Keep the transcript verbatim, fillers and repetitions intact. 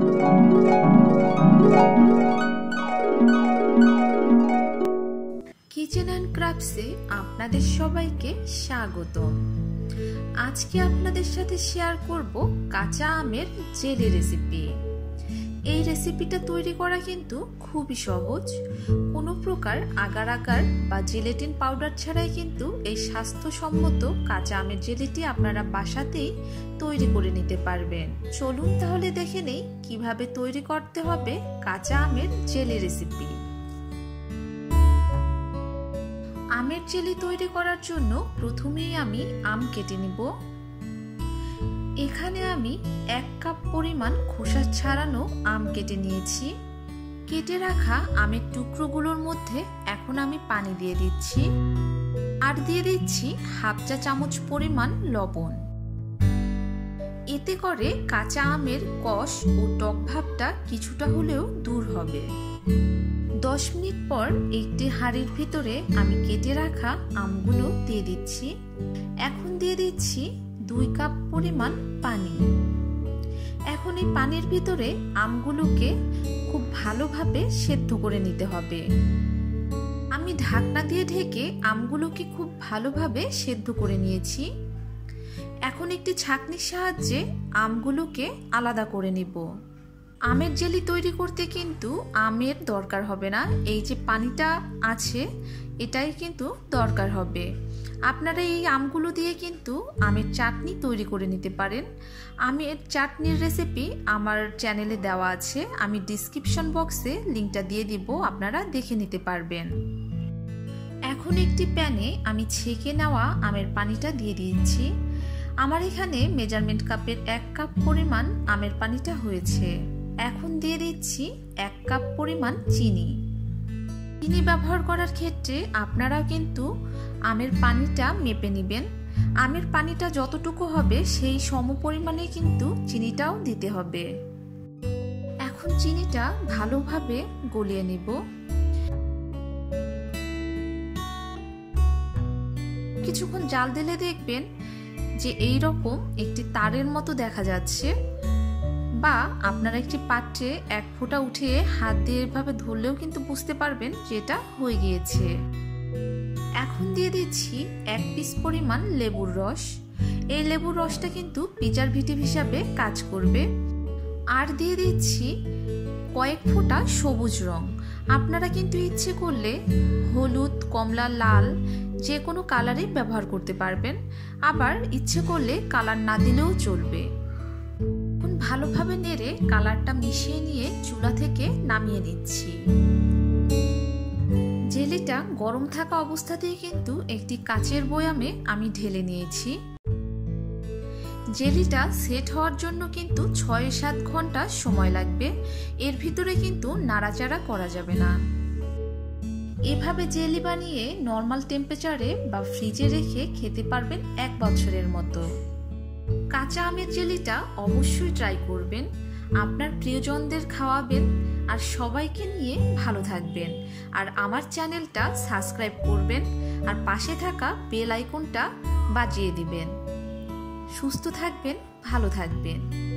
Kitchen and ক্রাফটসে আপনাদের সবাইকে স্বাগতম। আজকে আপনাদের সাথে শেয়ার করব কাঁচা আমের জেলি রেসিপি। এই রেসিপিটা তৈরি করা কিন্তু খুবই সহজ। কোনো প্রকার আগার আগার বা জেলেটিন পাউডার ছাড়াই কিন্তু এই স্বাস্থ্যসম্মত কাঁচা আমের জেলিটি আপনারা বাসাতেই তৈরি করে নিতে পারবেন। চলুন তাহলে দেখে নেই কিভাবে তৈরি করতে হবে কাঁচা আমের জেলি রেসিপি। আমের জেলি তৈরি করার জন্য প্রথমেই আমি আম কেটে নিব। এখানে আমি এক কাপ পরিমাণ খোসা ছাড়ানো আম কেটে নিয়েছি। কেটে রাখা আমের টুকরোগুলোর মধ্যে এখন আমি পানি দিয়ে দিচ্ছি আর দিয়ে দিচ্ছি হাফ চা চামচ পরিমাণ লবণ। এতে করে কাঁচা আমের কষ ও টক ভাবটা কিছুটা হলেও দূর হবে। দশ মিনিট পর একটি হাঁড়ির ভিতরে আমি কেটে রাখা আমগুলো দিয়ে দিচ্ছি। এখন দিয়ে দিচ্ছি দুই কাপ পরিমাণ পানি। এখন এই পানির ভিতরে আমগুলোকে খুব ভালোভাবে সেদ্ধ করে নিতে হবে। আমি ঢাকনা দিয়ে ঢেকে আমগুলোকে খুব ভালোভাবে সেদ্ধ করে নিয়েছি। এখন একটি ছাঁকনির সাহায্যে আমগুলোকে আলাদা করে নিব। আমের জেলি তৈরি করতে কিন্তু আমের দরকার হবে না, এই যে পানিটা আছে এটাই কিন্তু দরকার হবে। আপনারা এই আমগুলো দিয়ে কিন্তু আমের চাটনি তৈরি করে নিতে পারেন। আমের চাটনির রেসিপি আমার চ্যানেলে দেওয়া আছে, আমি ডিসক্রিপশন বক্সে লিঙ্কটা দিয়ে দিব, আপনারা দেখে নিতে পারবেন। এখন একটি প্যানে আমি ছেঁকে নেওয়া আমের পানিটা দিয়ে দিয়েছি। আমার এখানে মেজারমেন্ট কাপের এক কাপ পরিমাণ আমের পানিটা হয়েছে। এখন দিয়ে দিচ্ছি এক কাপ পরিমাণ চিনি। চিনি ব্যবহার করার ক্ষেত্রে আপনারা কিন্তু আমের পানিটা মেপে নেবেন। আমের পানিটা যতটুকু হবে সেই সম পরিমাণে কিন্তু চিনিটাও দিতে হবে। এখন চিনিটা ভালোভাবে গলিয়ে নিব। কিছুক্ষণ জাল দিলে দেখবেন যে এই রকম একটি তারের মতো দেখা যাচ্ছে, বা আপনারা একটি পাত্রে এক ফোঁটা উঠিয়ে হাত দিয়ে এভাবে ধরলেও কিন্তু বুঝতে পারবেন যে এটা হয়ে গিয়েছে। এখন দিয়ে দিচ্ছি এক পিস পরিমাণ লেবুর রস। এই লেবুর রসটা কিন্তু প্রিজারভেটিভ হিসাবে কাজ করবে। আর দিয়ে দিচ্ছি কয়েক ফোঁটা সবুজ রং। আপনারা কিন্তু ইচ্ছে করলে হলুদ, কমলা, লাল যে কোনো কালারই ব্যবহার করতে পারবেন, আবার ইচ্ছে করলে কালার না দিলেও চলবে। ভালোভাবে নেড়ে কালারটা মিশিয়ে নিয়ে চুলা থেকে নামিয়ে নিচ্ছি। জেলিটা গরম থাকা অবস্থাতেই কিন্তু একটি কাচের বয়ামে আমি ঢেলে নিয়েছি। জেলিটা সেট হওয়ার জন্য কিন্তু ছয় সাত ঘন্টা সময় লাগবে, এর ভিতরে কিন্তু নাড়াচাড়া করা যাবে না। এভাবে জেলি বানিয়ে নর্মাল টেম্পারেচারে বা ফ্রিজে রেখে খেতে পারবেন এক বছরের মতো। কাঁচা আমের জেলিটা অবশ্যই ট্রাই করবেন, আপনার প্রিয়জনদের খাওয়াবেন আর সবাইকে নিয়ে ভালো থাকবেন। আর আমার চ্যানেলটা সাবস্ক্রাইব করবেন আর পাশে থাকা বেল আইকনটা বাজিয়ে দিবেন। সুস্থ থাকবেন, ভালো থাকবেন।